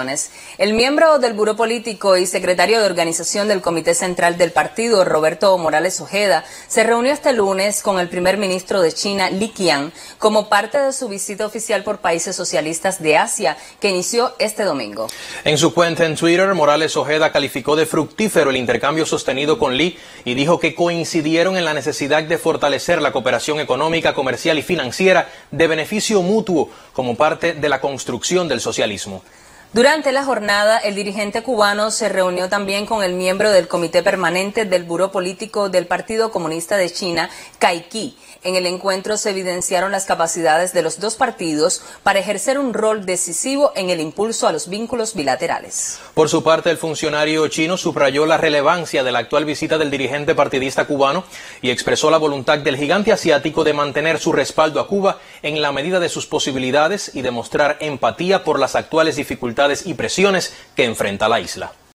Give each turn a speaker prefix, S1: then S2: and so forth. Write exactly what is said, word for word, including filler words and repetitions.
S1: El miembro del Buró Político y secretario de organización del Comité Central del partido, Roberto Morales Ojeda, se reunió este lunes con el primer ministro de China, Li Qiang, como parte de su visita oficial por países socialistas de Asia, que inició este domingo.
S2: En su cuenta en Twitter, Morales Ojeda calificó de fructífero el intercambio sostenido con Li y dijo que coincidieron en la necesidad de fortalecer la cooperación económica, comercial y financiera de beneficio mutuo como parte de la construcción del socialismo.
S1: Durante la jornada, el dirigente cubano se reunió también con el miembro del Comité Permanente del Buró Político del Partido Comunista de China, Cai Qi. En el encuentro se evidenciaron las capacidades de los dos partidos para ejercer un rol decisivo en el impulso a los vínculos bilaterales.
S2: Por su parte, el funcionario chino subrayó la relevancia de la actual visita del dirigente partidista cubano y expresó la voluntad del gigante asiático de mantener su respaldo a Cuba en la medida de sus posibilidades y demostrar empatía por las actuales dificultades y presiones que enfrenta la isla.